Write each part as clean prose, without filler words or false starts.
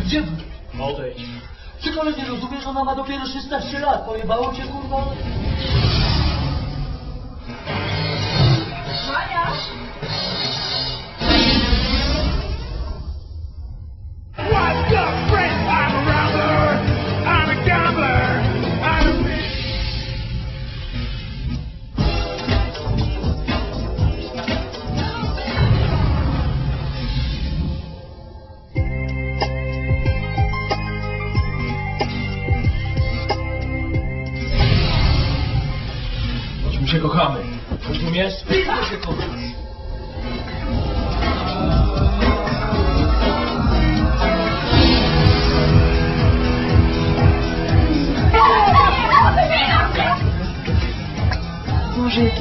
Gdzie? Odejdź. Ty kolej nie rozumiesz, ona ma dopiero 16 lat. Pojebało cię, kurwa? Mania! What's up, friend? I'm a rounder. I'm a gambler. I'm a bitch. Choć się kochamy. Rozumiesz? Pizdo się kochasz. Może jaki...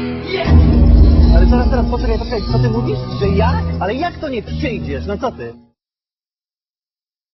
Ale zaraz, poczekaj, co ty mówisz? Że jak? Ale jak to nie przyjdziesz? No co ty?